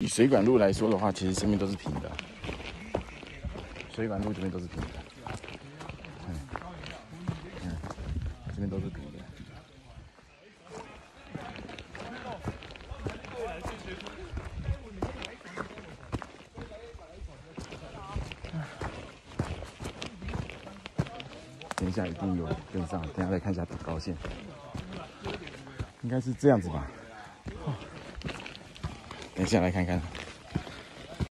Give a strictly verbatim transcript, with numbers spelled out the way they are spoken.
水管路来说的话，其实这边都是平的，水管路这边都是平的，嗯，嗯，这边都是平的。等一下一定有跟上，等一下再看一下高线，应该是这样子吧。等一下来看看。